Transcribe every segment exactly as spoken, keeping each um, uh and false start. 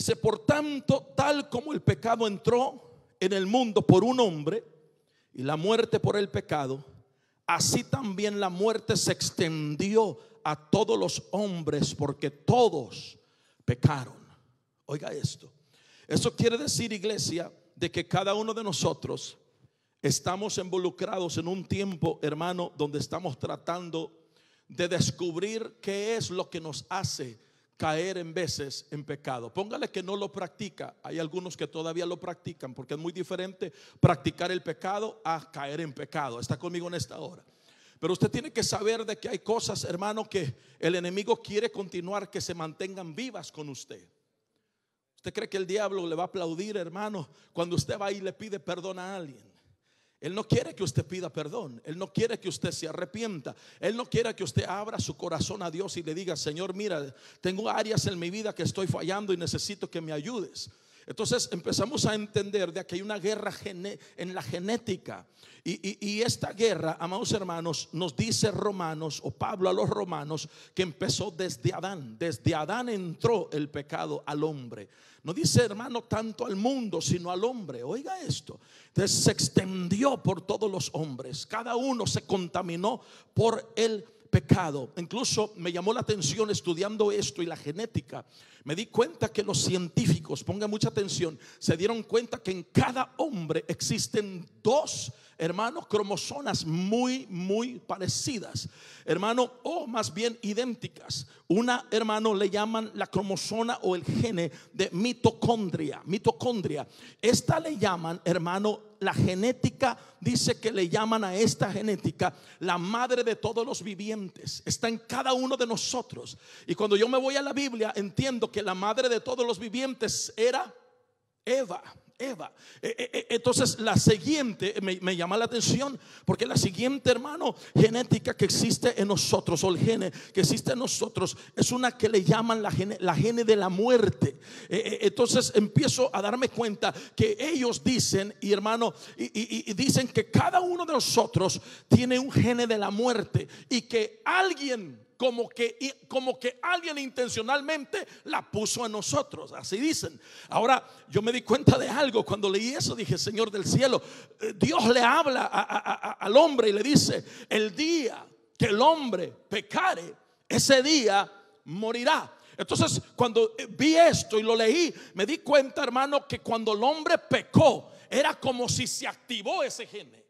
Dice, por tanto, tal como el pecado entró en el mundo por un hombre y la muerte por el pecado, así también la muerte se extendió a todos los hombres, porque todos pecaron. Oiga esto. Eso quiere decir, iglesia, de que cada uno de nosotros estamos involucrados en un tiempo, hermano, donde estamos tratando de descubrir qué es lo que nos hace caer en veces en pecado. Póngale que no lo practica. Hay algunos que todavía lo practican, porque es muy diferente practicar el pecado a caer en pecado. Está conmigo en esta hora. Pero usted tiene que saber de que hay cosas, hermano, que el enemigo quiere continuar que se mantengan vivas con usted. ¿Usted cree que el diablo le va a aplaudir, hermano, cuando usted va y le pide perdón a alguien? Él no quiere que usted pida perdón. Él no quiere que usted se arrepienta. Él no quiere que usted abra su corazón a Dios y le diga, Señor, mira, tengo áreas en mi vida que estoy fallando y necesito que me ayudes. Entonces empezamos a entender de que hay una guerra en la genética. Y, y, y esta guerra, amados hermanos, nos dice Romanos, o Pablo a los romanos, que empezó desde Adán. Desde Adán entró el pecado al hombre. No dice, hermano, tanto al mundo, sino al hombre. Oiga esto. Entonces se extendió por todos los hombres. Cada uno se contaminó por el pecado. Incluso me llamó la atención estudiando esto y la genética. Me di cuenta que los científicos, pongan mucha atención, se dieron cuenta que en cada hombre existen dos, hermanos, cromosomas muy, muy parecidas, hermano, o más bien idénticas. Una, hermano, le llaman la cromosoma o el gene de mitocondria. Mitocondria. Esta le llaman, hermano, la genética. Dice que le llaman a esta genética la madre de todos los vivientes. Está en cada uno de nosotros. Y cuando yo me voy a la Biblia, entiendo que la madre de todos los vivientes era Eva. Eva. Entonces la siguiente me, me llama la atención, porque la siguiente, hermano, genética que existe en nosotros, o el gene que existe en nosotros, es una que le llaman la gene, la gene de la muerte. Entonces empiezo a darme cuenta que ellos dicen, y hermano, y, y, y dicen que cada uno de nosotros tiene un gene de la muerte, y que alguien Como que, como que alguien intencionalmente la puso en nosotros. Así dicen. Ahora yo me di cuenta de algo cuando leí eso. Dije, Señor del cielo, Dios le habla a, a, a, al hombre y le dice, el día que el hombre pecare, ese día morirá. Entonces cuando vi esto y lo leí, me di cuenta, hermano, que cuando el hombre pecó, era como si se activó ese gene.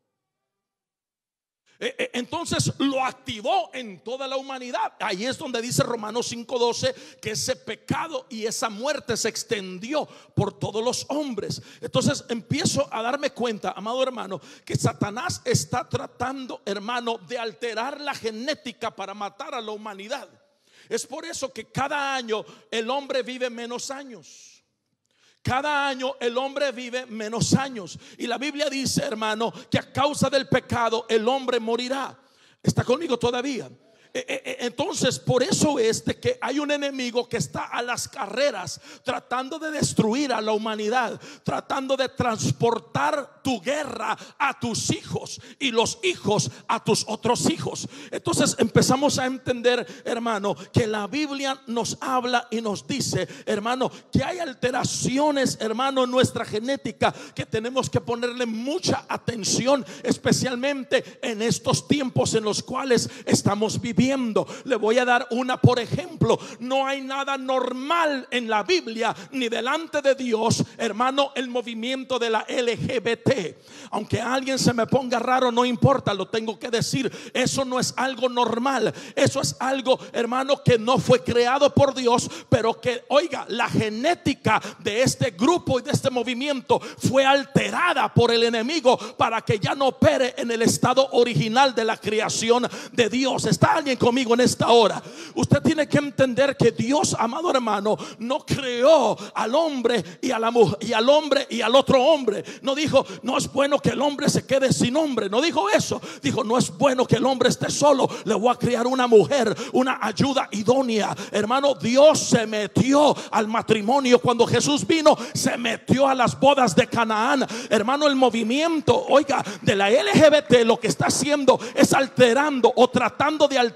Entonces lo activó en toda la humanidad. Ahí es donde dice Romanos cinco doce que ese pecado y esa muerte se extendió por todos los hombres. Entonces empiezo a darme cuenta, amado hermano, que Satanás está tratando, hermano, de alterar la genética para matar a la humanidad. Es por eso que cada año el hombre vive menos años. Cada año el hombre vive menos años. Y la Biblia dice, hermano, que a causa del pecado el hombre morirá. ¿Está conmigo todavía? Entonces por eso es de que hay un enemigo que está a las carreras tratando de destruir a la humanidad, tratando de transportar tu guerra a tus hijos y los hijos a tus otros hijos. Entonces empezamos a entender, hermano, que la Biblia nos habla y nos dice, hermano, que hay alteraciones, hermano, en nuestra genética que tenemos que ponerle mucha atención, especialmente en estos tiempos en los cuales estamos viviendo. Le voy a dar una, por ejemplo. No hay nada normal en la Biblia ni delante de Dios, hermano, el movimiento de la L G B T. Aunque a alguien se me ponga raro, no importa, lo tengo que decir. Eso no es algo normal. Eso es algo, hermano, que no fue creado por Dios, pero que, oiga, la genética de este grupo y de este movimiento fue alterada por el enemigo para que ya no opere en el estado original de la creación de Dios. ¿Está alguien conmigo en esta hora? Usted tiene que entender que Dios, amado hermano, no creó al hombre y a la mujer, y al hombre y al otro hombre. No dijo, no es bueno que el hombre se quede sin hombre. No dijo eso. Dijo, no es bueno que el hombre esté solo. Le voy a crear una mujer, una ayuda idónea. Hermano, Dios se metió al matrimonio. Cuando Jesús vino, se metió a las bodas de Canaán. Hermano, el movimiento, oiga, de la L G B T lo que está haciendo es alterando o tratando de alterar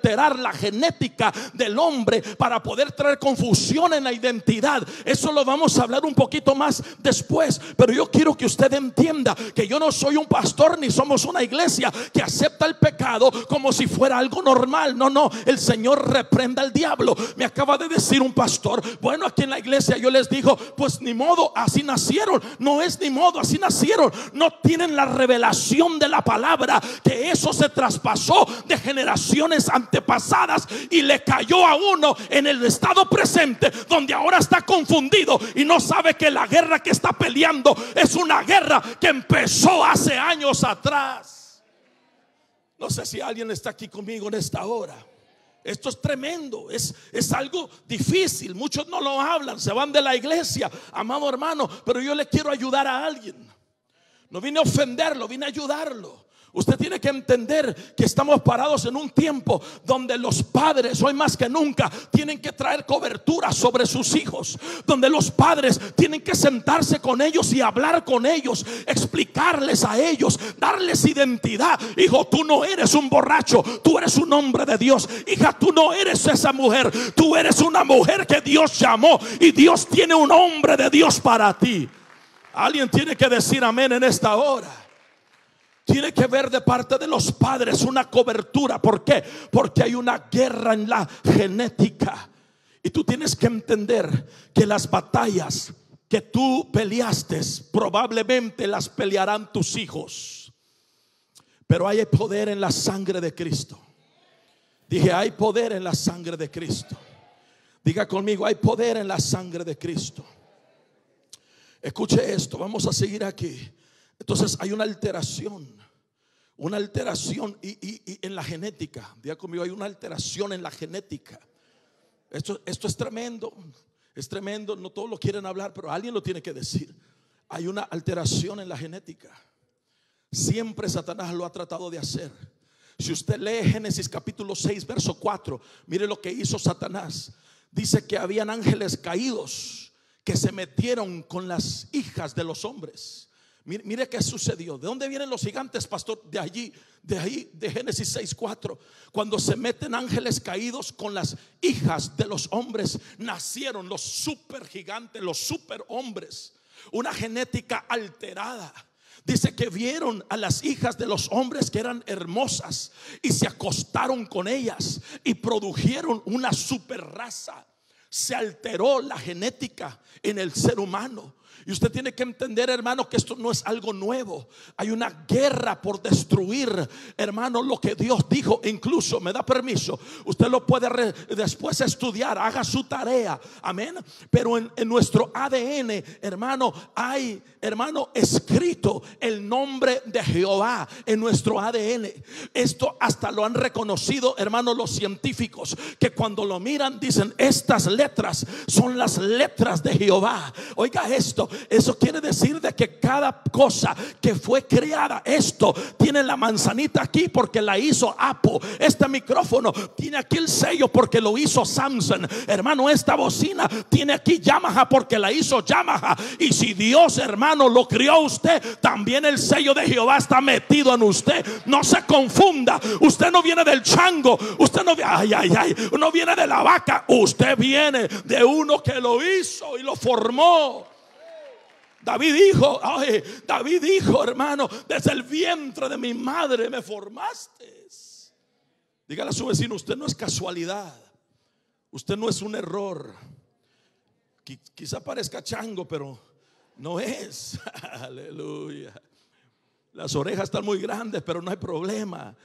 alterar la genética del hombre para poder traer confusión en la identidad. Eso lo vamos a hablar un poquito más después, pero yo quiero que usted entienda que yo no soy un pastor ni somos una iglesia que acepta el pecado como si fuera algo normal. No, no, el Señor reprenda al diablo. Me acaba de decir un pastor, bueno, aquí en la iglesia yo les digo, pues ni modo, así nacieron. No es ni modo, así nacieron. No tienen la revelación de la palabra, que eso se traspasó de generaciones antepasadas y le cayó a uno en el estado presente, donde ahora está confundido y no sabe que la guerra que está peleando es una guerra que empezó hace años atrás. No sé si alguien está aquí conmigo en esta hora. Esto es tremendo, es, es algo difícil. Muchos no lo hablan, se van de la iglesia, amado hermano, pero yo le quiero ayudar a alguien. No vine a ofenderlo, vine a ayudarlo. Usted tiene que entender que estamos parados en un tiempo donde los padres, hoy más que nunca, tienen que traer cobertura sobre sus hijos. Donde los padres tienen que sentarse con ellos y hablar con ellos, explicarles a ellos, darles identidad. Hijo, tú no eres un borracho, tú eres un hombre de Dios. Hija, tú no eres esa mujer, tú eres una mujer que Dios llamó y Dios tiene un hombre de Dios para ti. Alguien tiene que decir amén en esta hora. Tiene que ver de parte de los padres una cobertura. ¿Por qué? Porque hay una guerra en la genética. Y tú tienes que entender que las batallas que tú peleaste probablemente las pelearán tus hijos. Pero hay poder en la sangre de Cristo. Dije, hay poder en la sangre de Cristo. Diga conmigo, hay poder en la sangre de Cristo. Escuche esto, vamos a seguir aquí. Entonces hay una alteración, una alteración y, y, y en la genética. Diga conmigo, hay una alteración en la genética. Esto, esto es tremendo, es tremendo. No todos lo quieren hablar, pero alguien lo tiene que decir. Hay una alteración en la genética. Siempre Satanás lo ha tratado de hacer. Si usted lee Génesis capítulo seis verso cuatro, mire lo que hizo Satanás. Dice que habían ángeles caídos que se metieron con las hijas de los hombres. Mire, mire qué sucedió. ¿De dónde vienen los gigantes, pastor? De allí, de ahí, de Génesis seis cuatro. Cuando se meten ángeles caídos con las hijas de los hombres, nacieron los super gigantes, los super hombres. Una genética alterada. Dice que vieron a las hijas de los hombres que eran hermosas y se acostaron con ellas y produjeron una super raza. Se alteró la genética en el ser humano. Y usted tiene que entender, hermano, que esto no es algo nuevo. Hay una guerra por destruir, hermano, lo que Dios dijo. Incluso me da permiso, usted lo puede re, después estudiar, haga su tarea, amén. Pero en, en nuestro A D N, hermano, hay, hermano, escrito el nombre de Jehová en nuestro A D N. Esto hasta lo han reconocido, hermano, los científicos, que cuando lo miran dicen, estas letras son las letras de Jehová. Oiga esto. Eso quiere decir de que cada cosa que fue creada, esto tiene la manzanita aquí porque la hizo Apple. Este micrófono tiene aquí el sello porque lo hizo Samsung. Hermano, esta bocina tiene aquí Yamaha porque la hizo Yamaha. Y si Dios, hermano, lo crió a usted, también el sello de Jehová está metido en usted. No se confunda. Usted no viene del chango. Usted no, ay, ay, ay, no viene de la vaca. Usted viene de uno que lo hizo y lo formó. David dijo, ay, David dijo, hermano, desde el vientre de mi madre me formaste. Dígale a su vecino, usted no es casualidad. Usted no es un error. Quizá parezca chango, pero no es. Aleluya. Las orejas están muy grandes, pero no hay problema.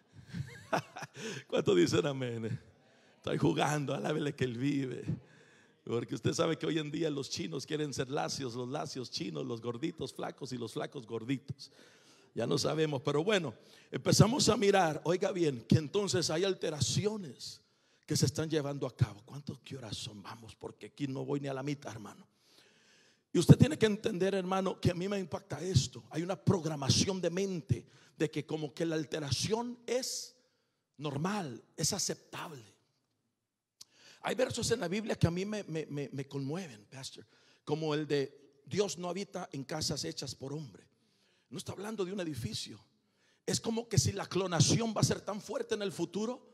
¿Cuántos dicen amén? Estoy jugando, alábele que él vive. Porque usted sabe que hoy en día los chinos quieren ser lacios, los lacios chinos, los gorditos flacos y los flacos gorditos. Ya no sabemos, pero bueno, empezamos a mirar, oiga bien, que entonces hay alteraciones que se están llevando a cabo. ¿Cuántos qué horas son? Vamos, porque aquí no voy ni a la mitad, hermano. Y usted tiene que entender, hermano, que a mí me impacta esto. Hay una programación de mente de que como que la alteración es normal, es aceptable. Hay versos en la Biblia que a mí me, me, me, me conmueven, pastor, como el de Dios no habita en casas hechas por hombre. No está hablando de un edificio. Es como que si la clonación va a ser tan fuerte en el futuro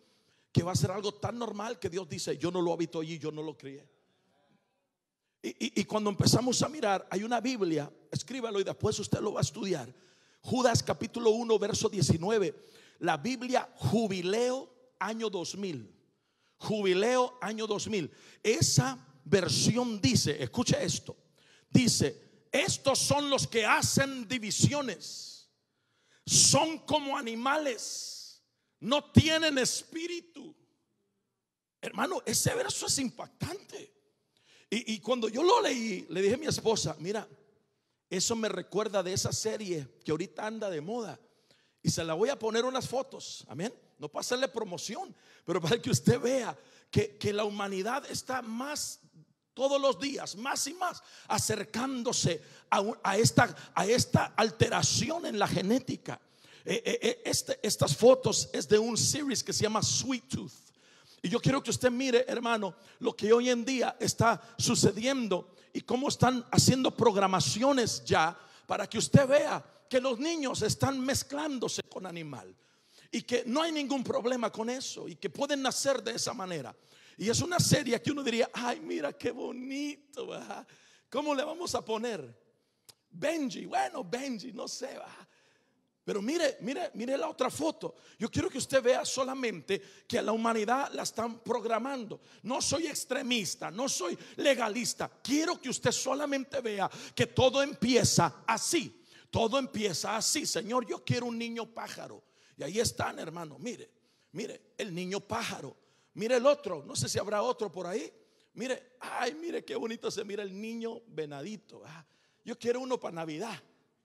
que va a ser algo tan normal que Dios dice: yo no lo habito allí, yo no lo crié. Y, y, y cuando empezamos a mirar, hay una Biblia, escríbalo y después usted lo va a estudiar. Judas capítulo uno verso diecinueve. La Biblia Jubileo año dos mil. Jubileo año dos mil. Esa versión dice, escuche esto, dice: estos son los que hacen divisiones, son como animales, no tienen espíritu. Hermano, ese verso es impactante. Y, y cuando yo lo leí, le dije a mi esposa: mira, eso me recuerda de esa serie que ahorita anda de moda, y se la voy a poner unas fotos, amén, no para hacerle promoción, pero para que usted vea que, que la humanidad está más, todos los días, más y más acercándose a, a, esta, a esta alteración en la genética. eh, eh, este, Estas fotos es de un series que se llama Sweet Tooth. Y yo quiero que usted mire, hermano, lo que hoy en día está sucediendo y cómo están haciendo programaciones ya para que usted vea que los niños están mezclándose con animal y que no hay ningún problema con eso y que pueden nacer de esa manera. Y es una serie que uno diría: ay, mira qué bonito, ¿verdad? ¿Cómo le vamos a poner? Benji, bueno, Benji, no sé, ¿verdad? Pero mire, mire, mire la otra foto. Yo quiero que usted vea solamente que a la humanidad la están programando. No soy extremista, no soy legalista. Quiero que usted solamente vea que todo empieza así. Todo empieza así. Señor, yo quiero un niño pájaro. Y ahí están, hermano. Mire, mire, el niño pájaro. Mire el otro. No sé si habrá otro por ahí. Mire, ay, mire qué bonito se mira el niño venadito. Ah, yo quiero uno para Navidad.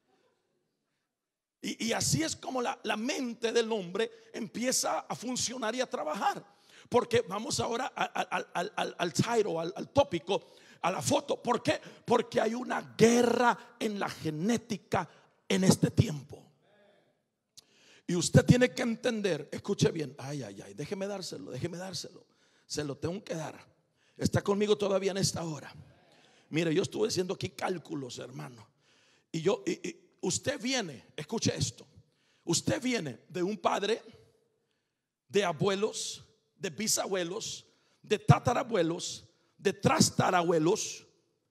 Y, y así es como la, la mente del hombre empieza a funcionar y a trabajar. Porque vamos ahora al, al, al, al title, al, al tópico, a la foto. ¿Por qué? Porque hay una guerra en la genética en este tiempo. Y usted tiene que entender, escuche bien, ay, ay, ay, déjeme dárselo, déjeme dárselo. Se lo tengo que dar. Está conmigo todavía en esta hora. Mire, yo estuve haciendo aquí cálculos, hermano. Y yo... Y, y, usted viene, escuche esto, usted viene de un padre, de abuelos, de bisabuelos, de tatarabuelos, de trastarabuelos,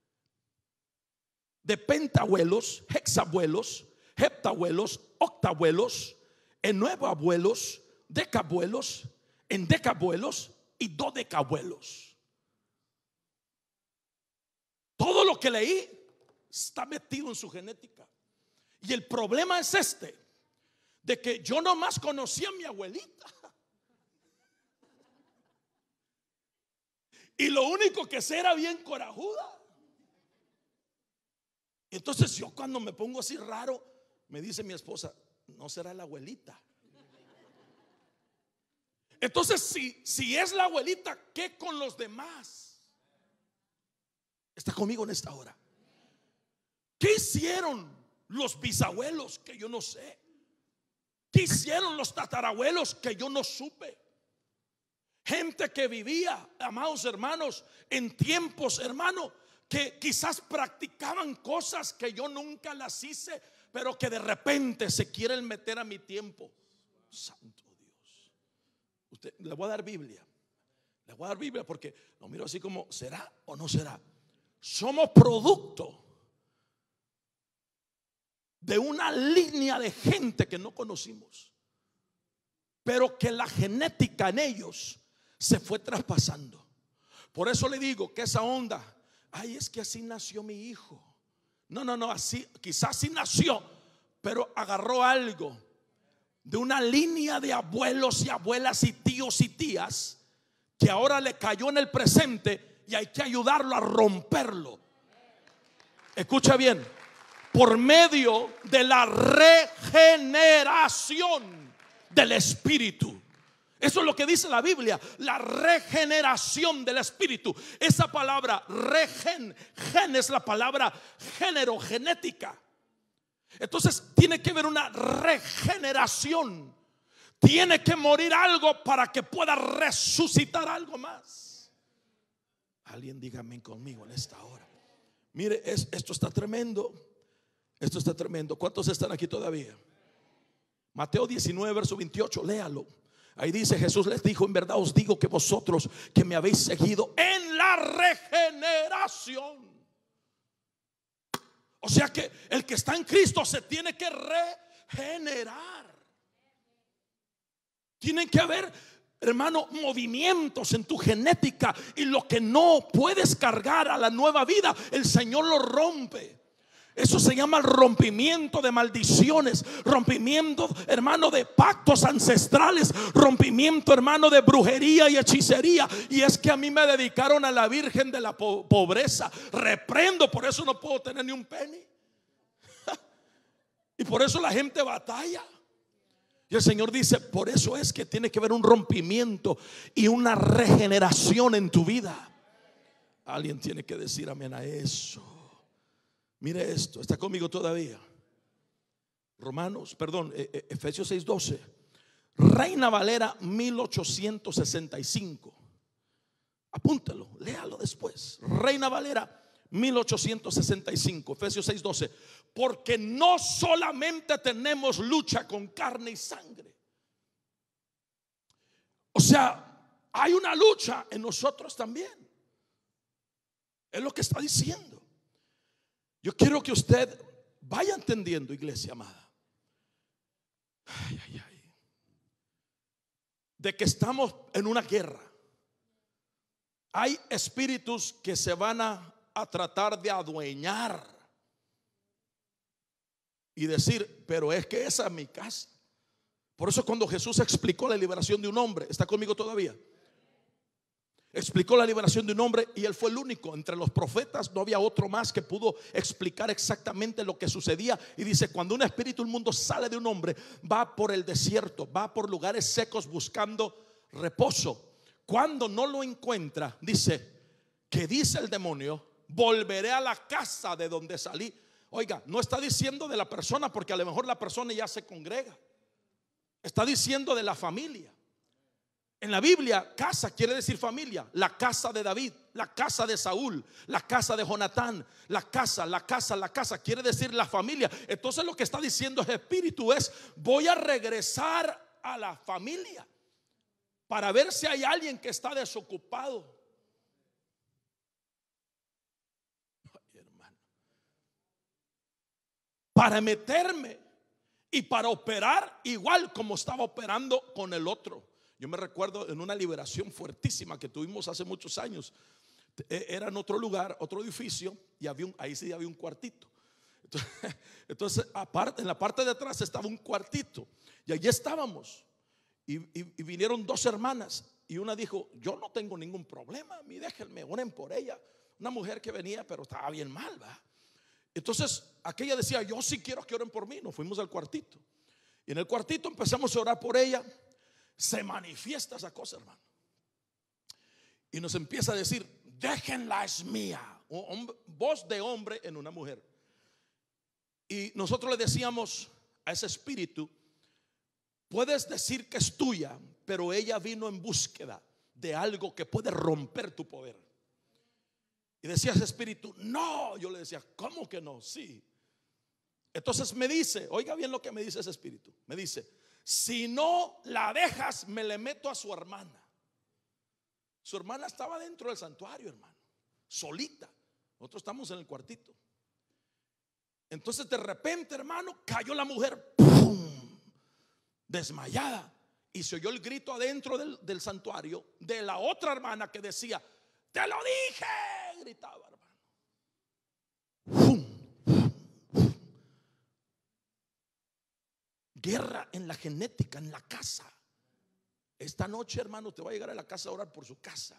de pentabuelos, hexabuelos, heptabuelos, octabuelos, en nuevoabuelos, decabuelos, en decabuelos y dodecabuelos. Todo lo que leí está metido en su genética. Y el problema es este, de que yo nomás conocí a mi abuelita. Y lo único que sé era bien corajuda. Entonces yo cuando me pongo así raro, me dice mi esposa: no será la abuelita. Entonces si, si es la abuelita, ¿qué con los demás? ¿Está conmigo en esta hora? ¿Qué hicieron los bisabuelos que yo no sé? ¿Qué hicieron los tatarabuelos que yo no supe? Gente que vivía, amados hermanos, en tiempos, hermano, que quizás practicaban cosas que yo nunca las hice, pero que de repente se quieren meter a mi tiempo. Santo Dios. Usted, le voy a dar Biblia. Le voy a dar Biblia porque lo miro así como: ¿será o no será? Somos producto de una línea de gente que no conocimos, pero que la genética en ellos se fue traspasando. Por eso le digo que esa onda, ay, es que así nació mi hijo. No, no, no, así, quizás así nació, pero agarró algo de una línea de abuelos y abuelas y tíos y tías que ahora le cayó en el presente y hay que ayudarlo a romperlo. Escucha bien: por medio de la regeneración del espíritu. Eso es lo que dice la Biblia, la regeneración del espíritu. Esa palabra regen, gen es la palabra género, genética. Entonces tiene que haber una regeneración. Tiene que morir algo para que pueda resucitar algo más. Alguien dígame conmigo en esta hora. Mire, es, esto está tremendo. Esto está tremendo. ¿Cuántos están aquí todavía? Mateo diecinueve verso veintiocho, léalo. Ahí dice, Jesús les dijo: en verdad os digo que vosotros que me habéis seguido en la regeneración. O sea que el que está en Cristo se tiene que regenerar. Tienen que haber, hermano, movimientos en tu genética, y lo que no puedes cargar a la nueva vida, el Señor lo rompe. Eso se llama rompimiento de maldiciones, rompimiento, hermano, de pactos ancestrales, rompimiento, hermano, de brujería y hechicería. Y es que a mí me dedicaron a la Virgen de la po- pobreza. Reprendo, por eso no puedo tener ni un penny. Y por eso la gente batalla. Y el Señor dice: por eso es que tiene que haber un rompimiento y una regeneración en tu vida. Alguien tiene que decir amén a eso. Mire esto, ¿está conmigo todavía? Romanos, perdón, Efesios seis doce, Reina Valera mil ochocientos sesenta y cinco. Apúntalo, léalo después. Reina Valera mil ochocientos sesenta y cinco, Efesios seis doce. Porque no solamente tenemos lucha con carne y sangre. O sea, hay una lucha en nosotros también. Es lo que está diciendo. Yo quiero que usted vaya entendiendo, iglesia amada, ay, ay, ay, de que estamos en una guerra. Hay espíritus que se van a, a tratar de adueñar y decir: pero es que esa es mi casa. Por eso cuando Jesús explicó la liberación de un hombre, ¿está conmigo todavía? Explicó la liberación de un hombre, y él fue el único entre los profetas. No había otro más que pudo explicar exactamente lo que sucedía. Y dice: cuando un espíritu inmundo sale de un hombre, va por el desierto, va por lugares secos buscando reposo. Cuando no lo encuentra, dice que dice el demonio: volveré a la casa de donde salí. Oiga, no está diciendo de la persona, porque a lo mejor la persona ya se congrega. Está diciendo de la familia. En la Biblia, casa quiere decir familia. La casa de David, la casa de Saúl, la casa de Jonatán, la casa, la casa, la casa quiere decir la familia. Entonces lo que está diciendo ese espíritu es: voy a regresar a la familia para ver si hay alguien que está desocupado. Ay, hermano, para meterme y para operar igual como estaba operando con el otro. Yo me recuerdo en una liberación fuertísima que tuvimos hace muchos años. Era en otro lugar, otro edificio, y había un, ahí sí había un cuartito. Entonces, entonces aparte, en la parte de atrás estaba un cuartito, y allí estábamos. Y, y, y vinieron dos hermanas, y una dijo: yo no tengo ningún problema, a mí déjenme, oren por ella. Una mujer que venía, pero estaba bien mal, ¿va? Entonces aquella decía: yo sí quiero que oren por mí. Nos fuimos al cuartito, y en el cuartito empezamos a orar por ella. Se manifiesta esa cosa, hermano, y nos empieza a decir: déjenla, es mía. Hombre, voz de hombre en una mujer. Y nosotros le decíamos a ese espíritu: puedes decir que es tuya, pero ella vino en búsqueda de algo que puede romper tu poder. Y decía ese espíritu: no. Yo le decía: ¿cómo que no? Sí. Entonces me dice, oiga bien lo que me dice ese espíritu. Me dice: si no la dejas, me le meto a su hermana. Su hermana estaba dentro del santuario, hermano, solita. Nosotros estamos en el cuartito. Entonces de repente, hermano, cayó la mujer, ¡pum!, desmayada. Y se oyó el grito adentro del, del santuario de la otra hermana que decía: te lo dije. Gritaba, hermano. ¡Pum! Guerra en la genética, en la casa. Esta noche, hermano, te va a llegar a la casa a orar por su casa.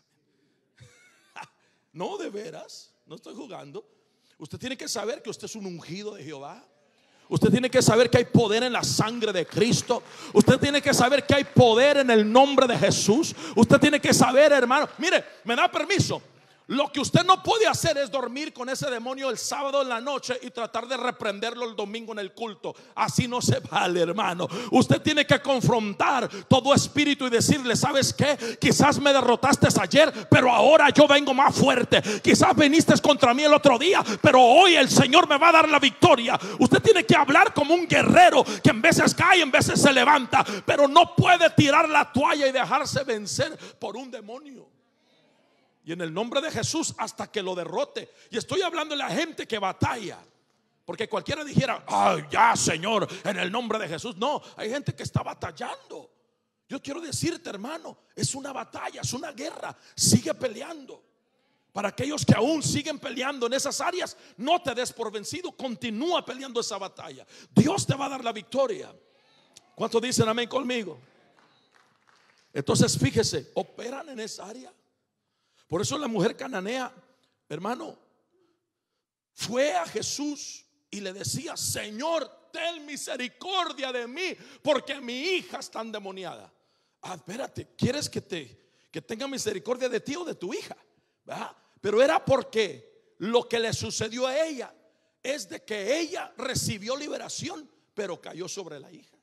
No, de veras, no estoy jugando. Usted tiene que saber que usted es un ungido de Jehová. Usted tiene que saber que hay poder en la sangre de Cristo. Usted tiene que saber que hay poder en el nombre de Jesús. Usted tiene que saber, hermano. Mire, me da permiso. Lo que usted no puede hacer es dormir con ese demonio el sábado en la noche y tratar de reprenderlo el domingo en el culto. Así no se vale, hermano. Usted tiene que confrontar todo espíritu y decirle: ¿sabes qué? Quizás me derrotaste ayer, pero ahora yo vengo más fuerte. Quizás viniste contra mí el otro día, pero hoy el Señor me va a dar la victoria. Usted tiene que hablar como un guerrero que en veces cae, en veces se levanta, pero no puede tirar la toalla y dejarse vencer por un demonio. Y en el nombre de Jesús, hasta que lo derrote. Y estoy hablando de la gente que batalla, porque cualquiera dijera: ay, ya, Señor, en el nombre de Jesús. No, hay gente que está batallando. Yo quiero decirte, hermano, es una batalla, es una guerra. Sigue peleando. Para aquellos que aún siguen peleando en esas áreas, no te des por vencido. Continúa peleando esa batalla. Dios te va a dar la victoria. ¿Cuántos dicen amén conmigo? Entonces fíjese, operan en esa área. Por eso la mujer cananea, hermano, fue a Jesús y le decía: Señor, ten misericordia de mí, porque mi hija está endemoniada. Ah, espérate, ¿quieres que te que tenga misericordia de ti o de tu hija? ¿Verdad? Pero era porque lo que le sucedió a ella es de que ella recibió liberación, pero cayó sobre la hija.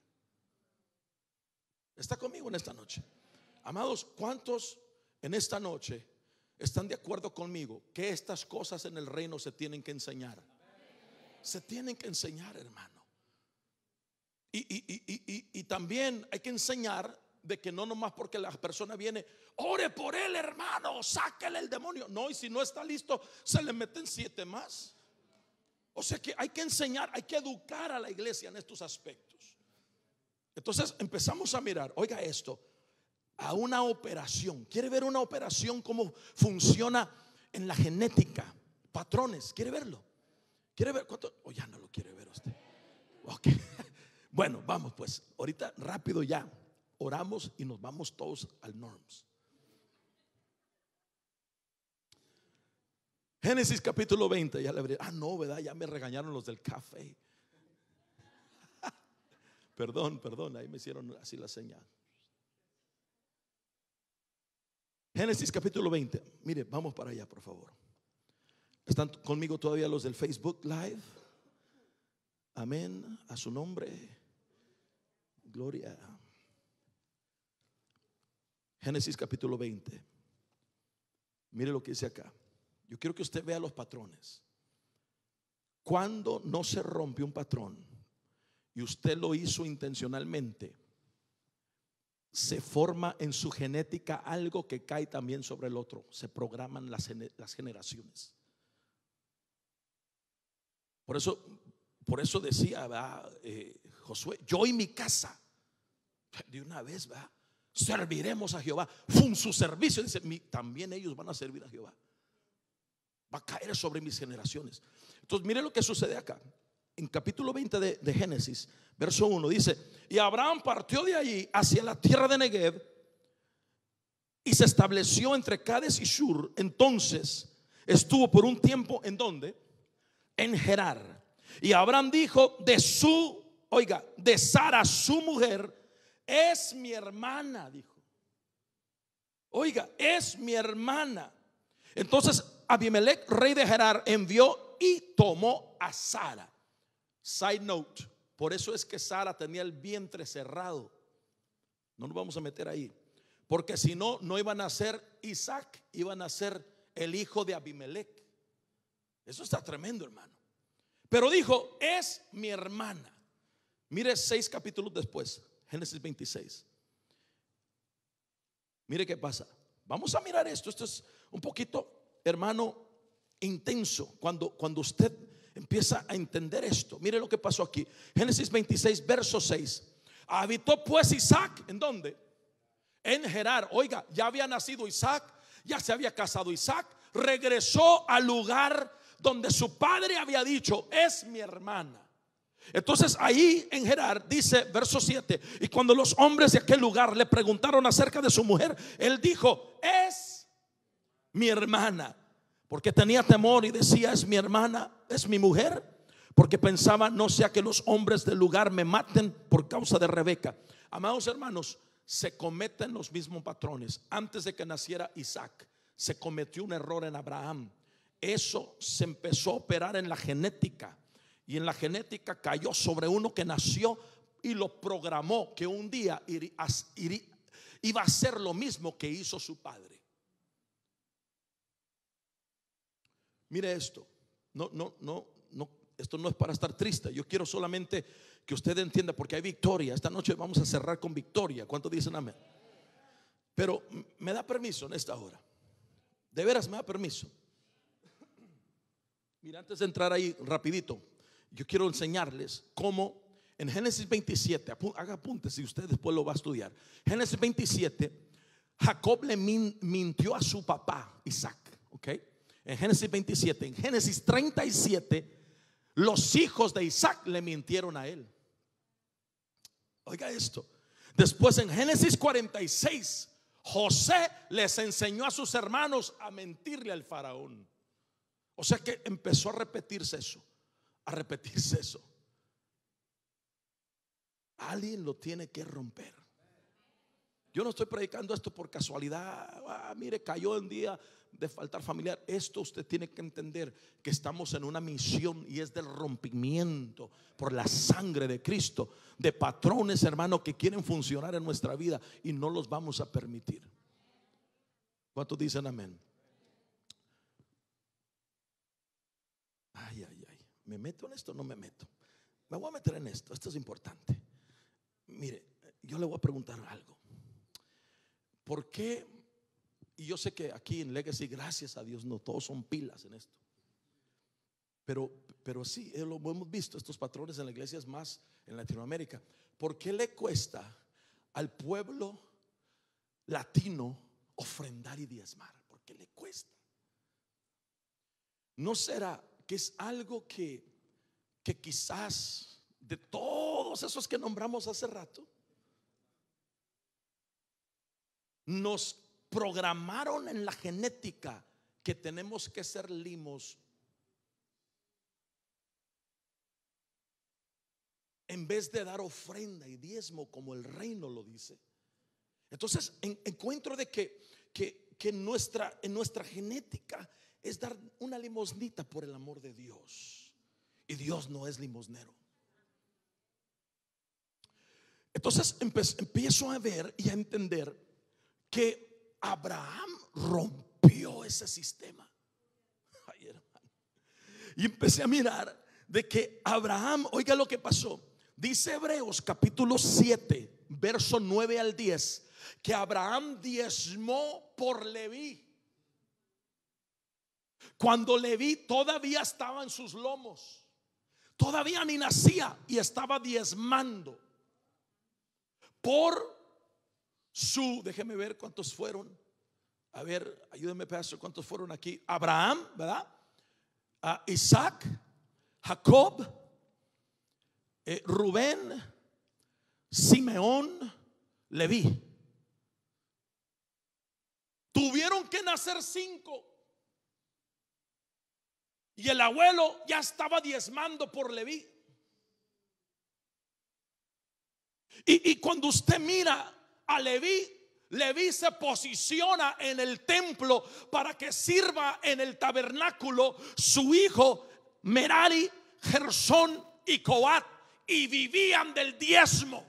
¿Está conmigo en esta noche? Amados, ¿cuántos en esta noche están de acuerdo conmigo que estas cosas en el reino se tienen que enseñar? Se tienen que enseñar, hermano. Y, y, y, y, y también hay que enseñar de que no nomás porque la persona viene, ore por él, hermano, sáquele el demonio. No, y si no está listo, se le meten siete más. O sea que hay que enseñar, hay que educar a la iglesia en estos aspectos. Entonces empezamos a mirar, oiga esto, a una operación. ¿Quiere ver una operación cómo funciona en la genética? Patrones, ¿quiere verlo? ¿Quiere ver cuánto? O oh, ya no lo quiere ver usted. Ok. Bueno, vamos pues, ahorita rápido ya oramos y nos vamos todos al Norms. Génesis capítulo veinte. Ya le abrí. Ah, no, ¿verdad? Ya me regañaron los del café. Perdón, perdón, ahí me hicieron así la señal. Génesis capítulo veinte. Mire, vamos para allá, por favor. ¿Están conmigo todavía los del Facebook Live? Amén, a su nombre. Gloria. Génesis capítulo veinte. Mire lo que dice acá. Yo quiero que usted vea los patrones. Cuando no se rompe un patrón y usted lo hizo intencionalmente, se forma en su genética algo que cae también sobre el otro. Se programan las, las generaciones. Por eso, por eso decía eh, Josué: yo y mi casa, de una vez, ¿verdad?, serviremos a Jehová. Fue su servicio. Dice: también ellos van a servir a Jehová. Va a caer sobre mis generaciones. Entonces mire lo que sucede acá. En capítulo veinte de, de Génesis, verso uno, dice: y Abraham partió de allí hacia la tierra de Negev y se estableció entre Cades y Shur. Entonces estuvo por un tiempo, ¿en dónde? En Gerar. Y Abraham dijo de su, oiga, de Sara su mujer: es mi hermana, dijo. Oiga, es mi hermana. Entonces Abimelech, rey de Gerar, envió y tomó a Sara. Side note, por eso es que Sara tenía el vientre cerrado. No nos vamos a meter ahí, porque si no, no iban a ser Isaac, iban a ser el hijo de Abimelech. Eso está tremendo, hermano. Pero dijo: es mi hermana. Mire seis capítulos después, Génesis veintiséis. Mire qué pasa. Vamos a mirar esto. Esto es un poquito, hermano, intenso. Cuando, cuando usted empieza a entender esto, mire lo que pasó aquí. Génesis veintiséis, verso seis. Habitó pues Isaac, ¿en dónde? En Gerar. Oiga, ya había nacido Isaac, ya se había casado Isaac. Regresó al lugar donde su padre había dicho: es mi hermana. Entonces ahí en Gerar dice, verso siete: y cuando los hombres de aquel lugar le preguntaron acerca de su mujer, él dijo: es mi hermana. Porque tenía temor y decía: es mi hermana, es mi mujer. Porque pensaba: no sea que los hombres del lugar me maten por causa de Rebeca. Amados hermanos, se cometen los mismos patrones. Antes de que naciera Isaac, se cometió un error en Abraham. Eso se empezó a operar en la genética, y en la genética cayó sobre uno que nació y lo programó que un día iba a hacer lo mismo que hizo su padre. Mire esto, no, no, no, no, esto no es para estar triste. Yo quiero solamente que usted entienda, porque hay victoria. Esta noche vamos a cerrar con victoria. ¿Cuántos dicen amén? Pero me da permiso en esta hora. De veras me da permiso. Mira, antes de entrar ahí rapidito, yo quiero enseñarles cómo en Génesis veintisiete, haga apuntes si usted después lo va a estudiar. Génesis veintisiete, Jacob le mintió a su papá Isaac, ¿ok? En Génesis veintisiete, en Génesis treinta y siete, los hijos de Isaac le mintieron a él. Oiga esto. Después en Génesis cuarenta y seis, José les enseñó a sus hermanos a mentirle al faraón. O sea que empezó a repetirse eso, a repetirse eso. Alguien lo tiene que romper. Yo no estoy predicando esto por casualidad. Ah, mire, cayó en día de faltar familiar. Esto usted tiene que entender, que estamos en una misión, y es del rompimiento por la sangre de Cristo de patrones, hermano, que quieren funcionar en nuestra vida, y no los vamos a permitir. ¿Cuántos dicen amén? Ay, ay, ay. ¿Me meto en esto o no me meto? Me voy a meter en esto. Esto es importante. Mire, yo le voy a preguntar algo. ¿Por qué? Y yo sé que aquí en Legacy, gracias a Dios, no todos son pilas en esto. Pero, pero sí, lo hemos visto, estos patrones en la iglesia, es más en Latinoamérica. ¿Por qué le cuesta al pueblo latino ofrendar y diezmar? ¿Por qué le cuesta? ¿No será que es algo que, que quizás de todos esos que nombramos hace rato, nos programaron en la genética que tenemos que ser limos en vez de dar ofrenda y diezmo como el reino lo dice? Entonces en, encuentro de que, que, que nuestra, en nuestra genética es dar una limosnita por el amor de Dios, y Dios no es limosnero. Entonces empiezo a ver y a entender que Abraham rompió ese sistema. Ay, hermano. Y empecé a mirar de que Abraham, oiga lo que pasó. Dice Hebreos capítulo siete, verso nueve al diez, que Abraham diezmó por Leví, cuando Leví todavía estaba en sus lomos, todavía ni nacía, y estaba diezmando por su, déjeme ver cuántos fueron. A ver, ayúdenme, pastor, cuántos fueron aquí. Abraham, ¿verdad? Uh, Isaac, Jacob, eh, Rubén, Simeón, Leví. Tuvieron que nacer cinco, y el abuelo ya estaba diezmando por Leví. Y, y cuando usted mira a Leví, Leví se posiciona en el templo para que sirva en el tabernáculo su hijo Merari, Gersón y Coat, y vivían del diezmo.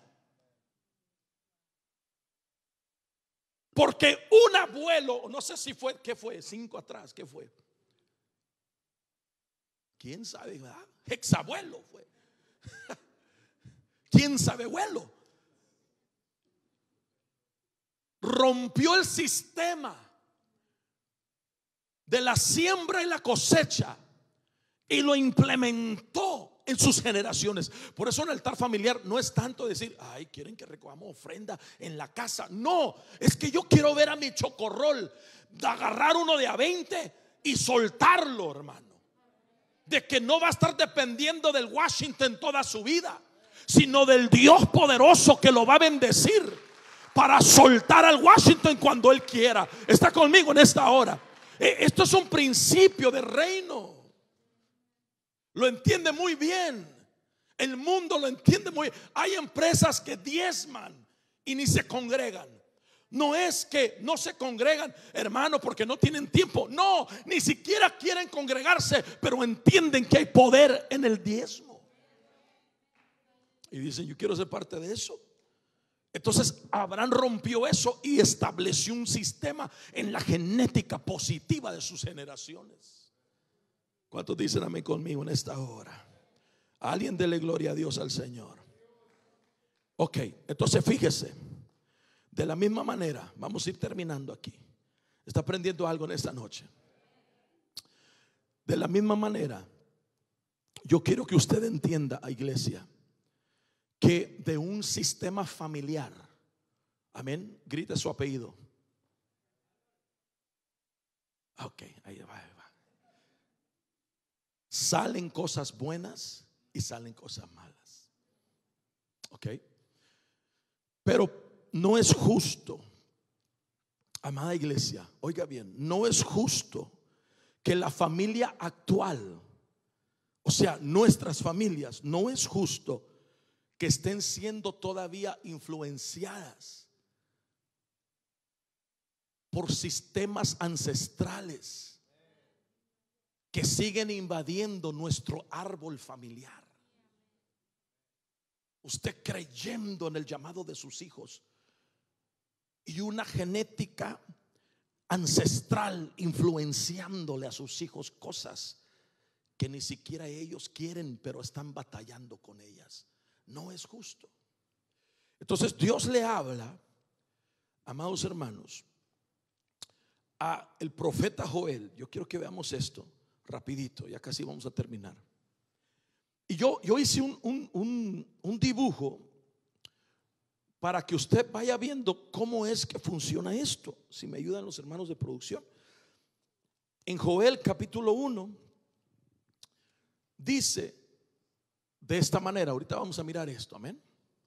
Porque un abuelo, no sé si fue, ¿qué fue? Cinco atrás, ¿qué fue? ¿Quién sabe, verdad? Exabuelo fue. ¿Quién sabe, abuelo? Rompió el sistema de la siembra y la cosecha y lo implementó en sus generaciones. Por eso el altar familiar no es tanto decir, ay, quieren que recogamos ofrenda en la casa. No, es que yo quiero ver a mi chocorrol agarrar uno de a veinte y soltarlo, hermano. De que no va a estar dependiendo del Washington toda su vida, sino del Dios poderoso que lo va a bendecir para soltar al Washington cuando Él quiera. Está conmigo en esta hora. Esto es un principio de reino. Lo entiende muy bien. El mundo lo entiende muy bien. Hay empresas que diezman y ni se congregan. No es que no se congregan, hermano, porque no tienen tiempo. No, ni siquiera quieren congregarse, pero entienden que hay poder en el diezmo. Y dicen, yo quiero ser parte de eso. Entonces Abraham rompió eso y estableció un sistema en la genética positiva de sus generaciones. ¿Cuántos dicen amén conmigo en esta hora? Alguien dele gloria a Dios, al Señor. Ok, entonces fíjese. De la misma manera, vamos a ir terminando aquí. ¿Está aprendiendo algo en esta noche? De la misma manera, yo quiero que usted entienda, iglesia, que de un sistema familiar, amén, grite su apellido. Ok, ahí va, ahí va. Salen cosas buenas y salen cosas malas. Ok, pero no es justo, amada iglesia, oiga bien, no es justo que la familia actual, o sea, nuestras familias, no es justo que estén siendo todavía influenciadas por sistemas ancestrales que siguen invadiendo nuestro árbol familiar. Usted creyendo en el llamado de sus hijos y una genética ancestral influenciándole a sus hijos cosas que ni siquiera ellos quieren, pero están batallando con ellas. No es justo. Entonces Dios le habla, amados hermanos, a el profeta Joel. Yo quiero que veamos esto rapidito, ya casi vamos a terminar. Y yo, yo hice un, un, un, un dibujo para que usted vaya viendo cómo es que funciona esto. Si me ayudan los hermanos de producción. En Joel capítulo uno dice de esta manera. Ahorita vamos a mirar esto, amén.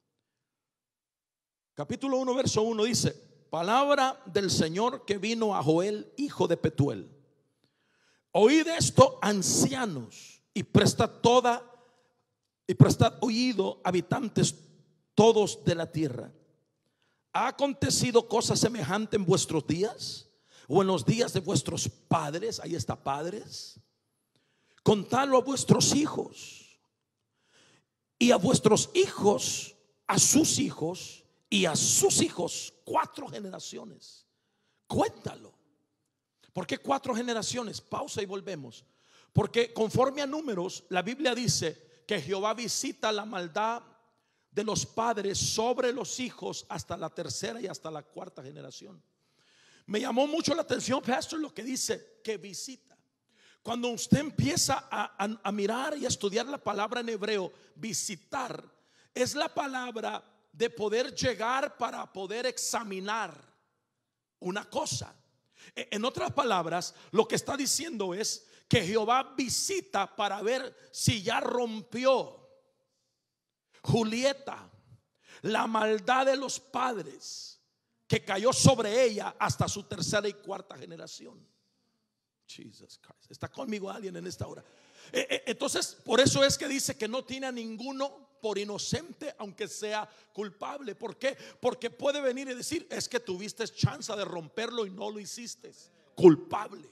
Capítulo uno verso uno dice: palabra del Señor que vino a Joel, hijo de Petuel. Oíd esto, ancianos, y prestad toda y prestad oído, habitantes todos de la tierra. ¿Ha acontecido cosa semejante en vuestros días o en los días de vuestros padres? Ahí está, padres. Contadlo a vuestros hijos y a vuestros hijos, a sus hijos y a sus hijos, cuatro generaciones. Cuéntalo. ¿Por qué cuatro generaciones? Pausa y volvemos. Porque conforme a Números, la Biblia dice que Jehová visita la maldad de los padres sobre los hijos hasta la tercera y hasta la cuarta generación. Me llamó mucho la atención, pastor, lo que dice que visita. Cuando usted empieza a, a, a mirar y a estudiar la palabra en hebreo, visitar es la palabra de poder llegar para poder examinar una cosa. En otras palabras, lo que está diciendo es que Jehová visita para ver si ya rompió Julieta la maldad de los padres que cayó sobre ella hasta su tercera y cuarta generación. Jesus Christ. ¿Está conmigo alguien en esta hora? Entonces, por eso es que dice que no tiene a ninguno por inocente, aunque sea culpable. ¿Por qué? Porque puede venir y decir: es que tuviste chance de romperlo y no lo hiciste. Culpable.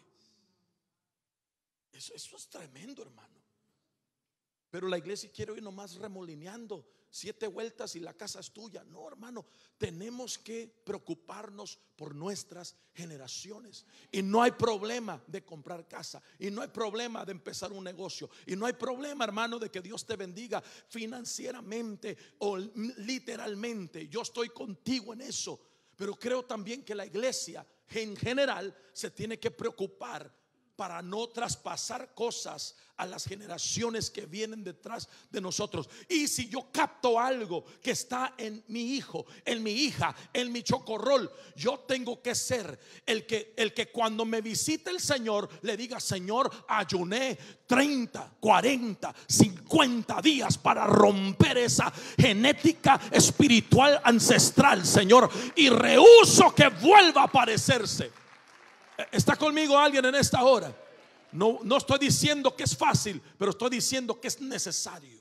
Eso, eso es tremendo, hermano. Pero la iglesia quiere ir nomás remolineando siete vueltas y la casa es tuya. No, hermano, tenemos que preocuparnos por nuestras generaciones. Y no hay problema de comprar casa, y no hay problema de empezar un negocio, y no hay problema, hermano, de que Dios te bendiga financieramente o literalmente. Yo estoy contigo en eso. Pero creo también que la iglesia en general se tiene que preocupar para no traspasar cosas a las generaciones que vienen detrás de nosotros. Y si yo capto algo que está en mi hijo, en mi hija, en mi chocorrol, yo tengo que ser el que, el que cuando me visite el Señor le diga: Señor, ayuné treinta, cuarenta, cincuenta días para romper esa genética espiritual ancestral, Señor, y rehúso que vuelva a aparecerse. ¿Está conmigo alguien en esta hora? No, no estoy diciendo que es fácil, pero estoy diciendo que es necesario.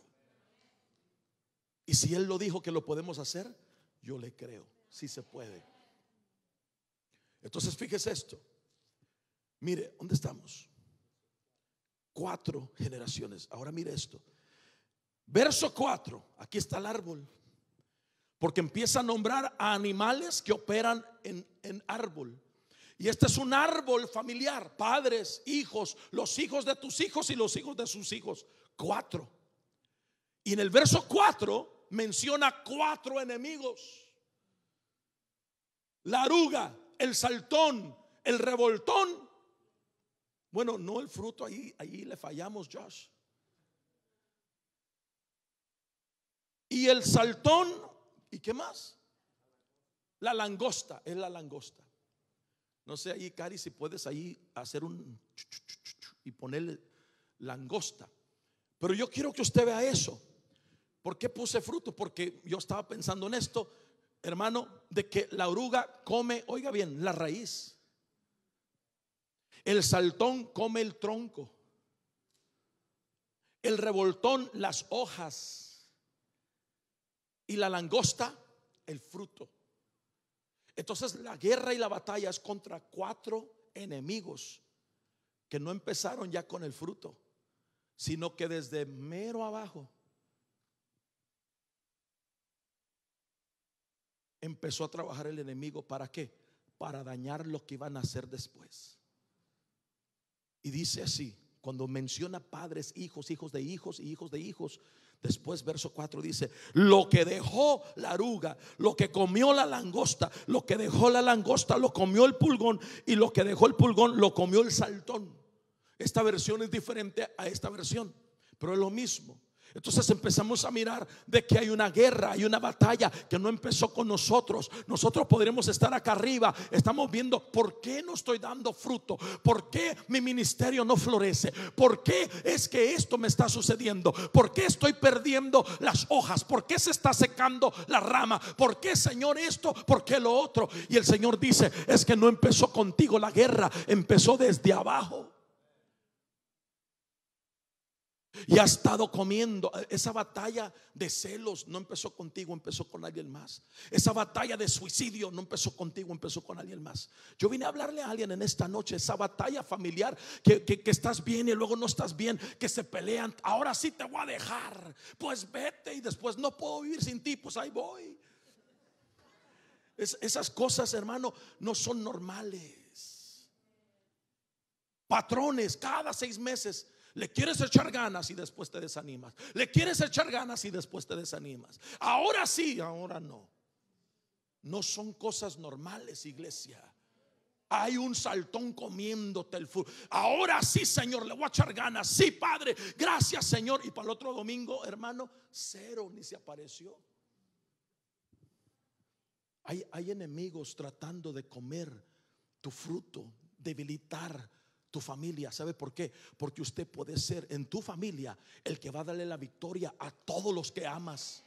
Y si Él lo dijo que lo podemos hacer, yo le creo, si se puede. Entonces fíjese esto. Mire, ¿dónde estamos? Cuatro generaciones. Ahora mire esto. Verso cuatro. Aquí está el árbol. Porque empieza a nombrar a animales que operan en, en árbol. Y este es un árbol familiar. Padres, hijos, los hijos de tus hijos y los hijos de sus hijos. Cuatro. Y en el verso cuatro menciona cuatro enemigos: la oruga, el saltón, el revoltón. Bueno, no el fruto, ahí, ahí le fallamos, Josh. Y el saltón, ¿y qué más? La langosta, es la langosta. No sé ahí, Cari, si puedes ahí hacer un y ponerle langosta. Pero yo quiero que usted vea eso. ¿Por qué puse fruto? Porque yo estaba pensando en esto, hermano, de que la oruga come, oiga bien, la raíz. El saltón come el tronco. El revoltón las hojas. Y la langosta el fruto. Entonces la guerra y la batalla es contra cuatro enemigos que no empezaron ya con el fruto, sino que desde mero abajo empezó a trabajar el enemigo. ¿Para qué? Para dañar lo que iban a hacer después. Y dice así, cuando menciona padres, hijos, hijos de hijos y hijos de hijos, después verso cuatro dice: lo que dejó la oruga, lo que comió la langosta, lo que dejó la langosta lo comió el pulgón, y lo que dejó el pulgón lo comió el saltón. Esta versión es diferente a esta versión, pero es lo mismo. Entonces empezamos a mirar de que hay una guerra, hay una batalla que no empezó con nosotros. Nosotros podremos estar acá arriba, estamos viendo por qué no estoy dando fruto, por qué mi ministerio no florece, por qué es que esto me está sucediendo, por qué estoy perdiendo las hojas, por qué se está secando la rama, por qué, Señor, esto, por qué lo otro. Y el Señor dice: es que no empezó contigo la guerra, empezó desde abajo. Y ha estado comiendo. Esa batalla de celos no empezó contigo, empezó con alguien más. Esa batalla de suicidio no empezó contigo, empezó con alguien más. Yo vine a hablarle a alguien en esta noche. Esa batalla familiar que, que, que estás bien y luego no estás bien, que se pelean. Ahora sí te voy a dejar, pues vete. Y después no puedo vivir sin ti, pues ahí voy. es, Esas cosas, hermano, no son normales. Patrones cada seis meses. Le quieres echar ganas y después te desanimas. Le quieres echar ganas y después te desanimas. Ahora sí, ahora no. No son cosas normales, iglesia. Hay un saltón comiéndote el fútbol. Ahora sí, Señor, le voy a echar ganas. Sí, Padre, gracias, Señor. Y para el otro domingo, hermano, cero, ni se apareció. Hay, hay enemigos tratando de comer tu fruto, debilitar tu familia. ¿Sabe por qué? Porque usted puede ser en tu familia el que va a darle la victoria a todos los que amas.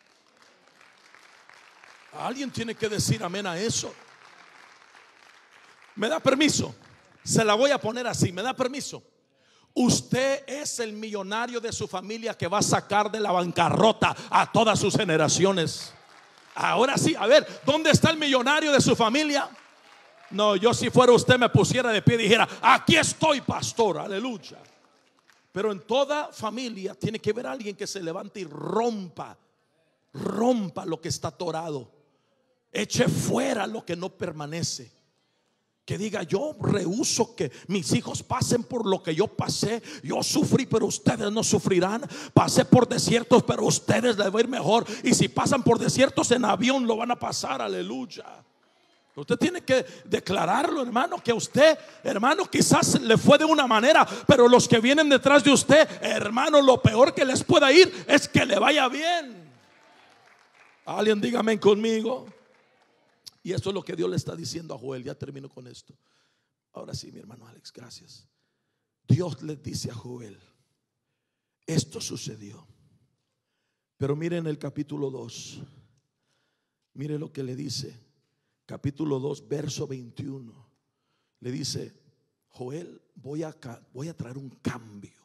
Alguien tiene que decir amén a eso. ¿Me da permiso? Se la voy a poner así, ¿me da permiso? Usted es el millonario de su familia que va a sacar de la bancarrota a todas sus generaciones. Ahora sí, a ver, ¿dónde está el millonario de su familia? No, yo si fuera usted me pusiera de pie y dijera: aquí estoy, pastor, aleluya. Pero en toda familia tiene que haber alguien que se levante y rompa, rompa lo que está atorado, eche fuera lo que no permanece. Que diga: yo rehúso que mis hijos pasen por lo que yo pasé. Yo sufrí, pero ustedes no sufrirán. Pasé por desiertos, pero ustedes les va a ir mejor. Y si pasan por desiertos en avión, lo van a pasar, aleluya. Usted tiene que declararlo, hermano, que usted, hermano, quizás le fue de una manera, pero los que vienen detrás de usted, hermano, lo peor que les pueda ir es que le vaya bien. Alguien dígame conmigo. Y esto es lo que Dios le está diciendo a Joel. Ya termino con esto. Ahora sí, mi hermano Alex, gracias. Dios le dice a Joel: esto sucedió. Pero miren el capítulo dos. Mire lo que le dice. Capítulo dos, verso veintiuno. Le dice: Joel, voy a, voy a traer un cambio.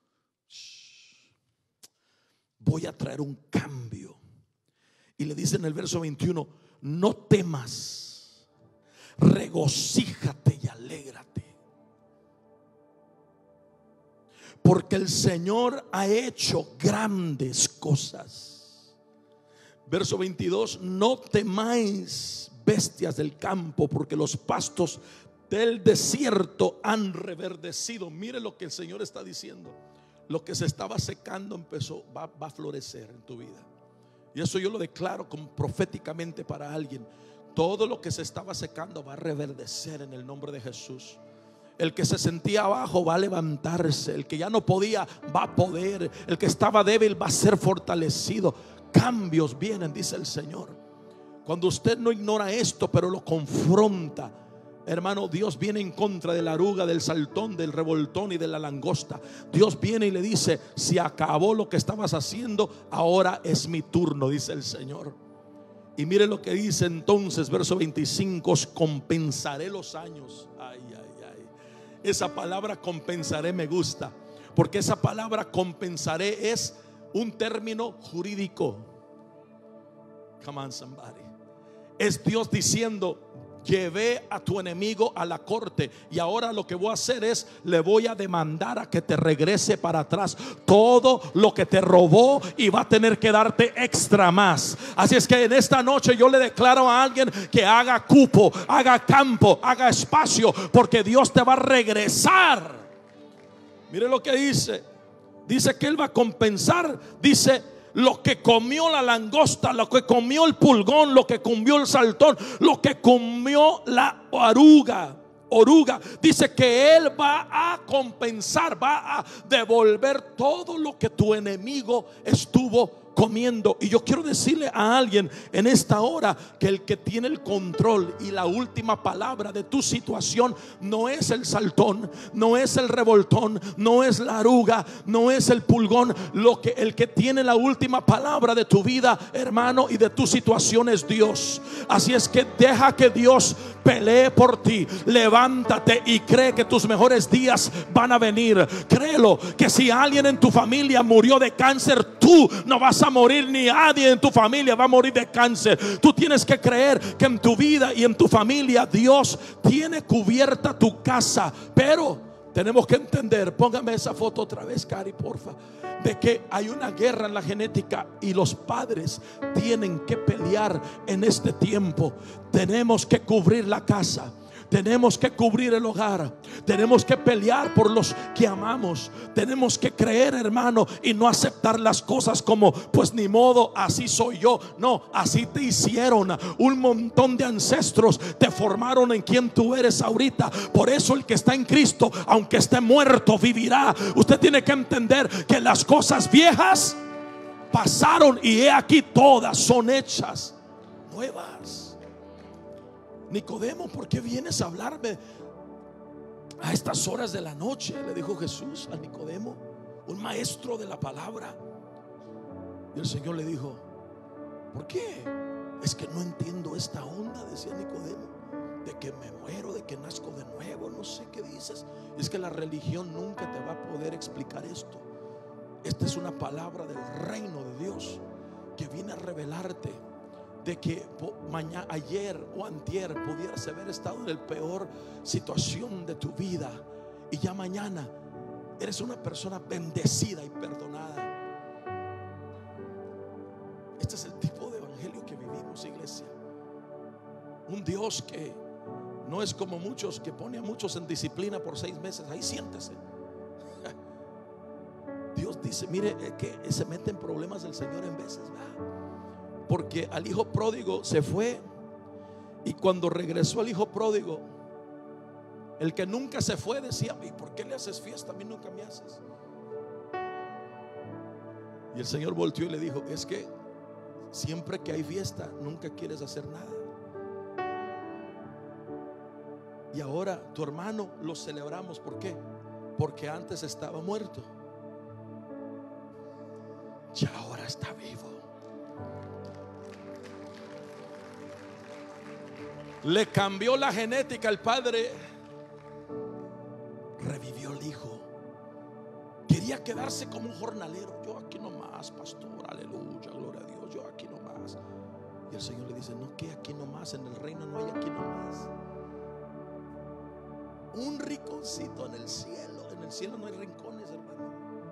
Voy a traer un cambio. Y le dice en el verso veintiuno: no temas, regocíjate y alégrate, porque el Señor ha hecho grandes cosas. Verso veintidós: no temáis, bestias del campo, porque los pastos del desierto han reverdecido. Mire lo que el Señor está diciendo. Lo que se estaba secando empezó, va, va a florecer en tu vida. Y eso yo lo declaro como proféticamente para alguien. Todo lo que se estaba secando va a reverdecer en el nombre de Jesús. El que se sentía abajo va a levantarse. El que ya no podía va a poder. El que estaba débil va a ser fortalecido. Cambios vienen, dice el Señor. Cuando usted no ignora esto, pero lo confronta, hermano, Dios viene en contra de la aruga, del saltón, del revoltón y de la langosta. Dios viene y le dice: si acabó lo que estabas haciendo, ahora es mi turno, dice el Señor. Y mire lo que dice entonces, verso veinticinco: os compensaré los años. Ay, ay, ay. Esa palabra compensaré me gusta, porque esa palabra compensaré es un término jurídico. Come on, somebody. Es Dios diciendo: llevé a tu enemigo a la corte y ahora lo que voy a hacer es, le voy a demandar a que te regrese para atrás todo lo que te robó, y va a tener que darte extra más. Así es que en esta noche yo le declaro a alguien que haga cupo, haga campo, haga espacio, porque Dios te va a regresar. Mire lo que dice. Dice que Él va a compensar. Dice: lo que comió la langosta, lo que comió el pulgón, lo que comió el saltón, lo que comió la oruga, oruga. Dice que Él va a compensar, va a devolver todo lo que tu enemigo estuvo comiendo. Y yo quiero decirle a alguien en esta hora que el que tiene el control y la última palabra de tu situación no es el saltón, no es el revoltón, no es la aruga, no es el pulgón. Lo que el que tiene la última palabra de tu vida, hermano, y de tu situación es Dios. Así es que deja que Dios pelee por ti. Levántate y cree que tus mejores días van a venir. Créelo, que si alguien en tu familia murió de cáncer, tú no vas a morir, ni nadie en tu familia va a morir de cáncer. Tú tienes que creer que en tu vida y en tu familia Dios tiene cubierta tu casa. Pero tenemos que entender, póngame esa foto otra vez, Cari, porfa, de que hay una guerra en la genética y los padres tienen que pelear en este tiempo. Tenemos que cubrir la casa, tenemos que cubrir el hogar, tenemos que pelear por los que amamos, tenemos que creer, hermano, y no aceptar las cosas como pues ni modo, así soy yo. No, así te hicieron. Un montón de ancestros te formaron en quien tú eres ahorita. Por eso el que está en Cristo, aunque esté muerto, vivirá. Usted tiene que entender que las cosas viejas pasaron y he aquí todas son hechas nuevas. Nicodemo, ¿por qué vienes a hablarme a estas horas de la noche? Le dijo Jesús a Nicodemo, un maestro de la palabra. Y el Señor le dijo: ¿por qué? Es que no entiendo esta onda, decía Nicodemo, de que me muero, de que nazco de nuevo, no sé qué dices. Es que la religión nunca te va a poder explicar esto. Esta es una palabra del reino de Dios que viene a revelarte de que mañana, ayer o antier pudieras haber estado en la peor situación de tu vida, y ya mañana eres una persona bendecida y perdonada. Este es el tipo de evangelio que vivimos, iglesia. Un Dios que no es como muchos, que pone a muchos en disciplina por seis meses. Ahí siéntese. Dios dice, mire, que se mete en problemas el Señor en veces, ¿verdad? Porque al hijo pródigo se fue, y cuando regresó el hijo pródigo, el que nunca se fue decía: ¿y por qué le haces fiesta? A mí nunca me haces. Y el Señor volteó y le dijo: es que siempre que hay fiesta nunca quieres hacer nada. Y ahora tu hermano lo celebramos. ¿Por qué? Porque antes estaba muerto y ahora está vivo. Le cambió la genética al padre, revivió el hijo. Quería quedarse como un jornalero. Yo aquí nomás, pastor, aleluya, gloria a Dios, yo aquí nomás. Y el Señor le dice: no, que aquí nomás, en el reino no hay aquí nomás. Un rinconcito en el cielo. En el cielo no hay rincones, hermano.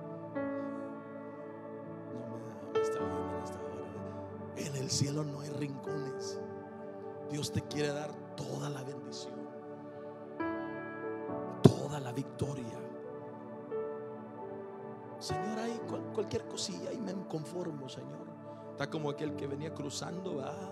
No me está viendo en esta hora. En el cielo no hay rincones. Dios te quiere dar toda la bendición, toda la victoria. Señor, hay cual, cualquier cosilla y me conformo, Señor. Está como aquel que venía cruzando, ¿verdad?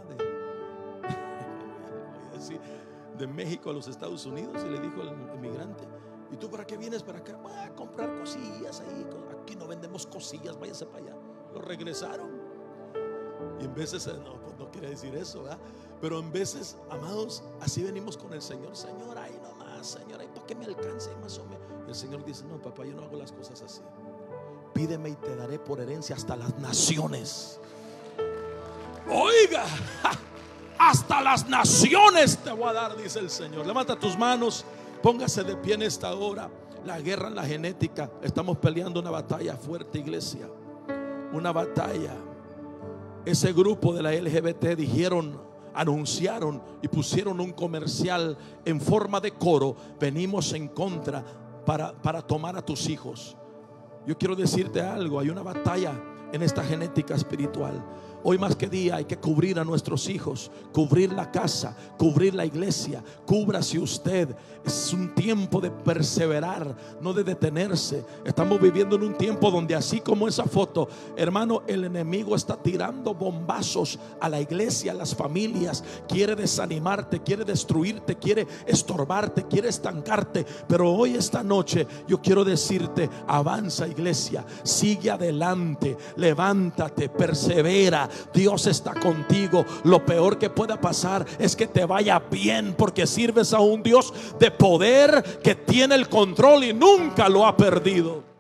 De, de México a los Estados Unidos, y le dijo al inmigrante: ¿y tú para qué vienes para acá? Voy a comprar cosillas ahí. Aquí no vendemos cosillas, váyase para allá. Lo regresaron. Y en veces, no, pues no quiere decir eso, ¿verdad? Pero en veces, amados, así venimos con el Señor. Señor, ahí nomás, Señor, ahí para que me alcance más o menos. El Señor dice: no, papá, yo no hago las cosas así. Pídeme y te daré por herencia hasta las naciones. Oiga, hasta las naciones te voy a dar, dice el Señor. Levanta tus manos, póngase de pie en esta hora. La guerra en la genética. Estamos peleando una batalla fuerte, iglesia. Una batalla. Ese grupo de la L G B T dijeron, anunciaron y pusieron un comercial en forma de coro: venimos en contra para, para tomar a tus hijos. Yo quiero decirte algo: hay una batalla en esta genética espiritual. Hoy más que día hay que cubrir a nuestros hijos, cubrir la casa, cubrir la iglesia. Cúbrase usted. Es un tiempo de perseverar, no de detenerse. Estamos viviendo en un tiempo donde, así como esa foto, hermano, el enemigo está tirando bombazos a la iglesia, a las familias. Quiere desanimarte, quiere destruirte, quiere estorbarte, quiere estancarte. Pero hoy, esta noche, yo quiero decirte: avanza, iglesia, sigue adelante, levántate, persevera. Dios está contigo. Lo peor que pueda pasar es que te vaya bien, porque sirves a un Dios de poder que tiene el control y nunca lo ha perdido.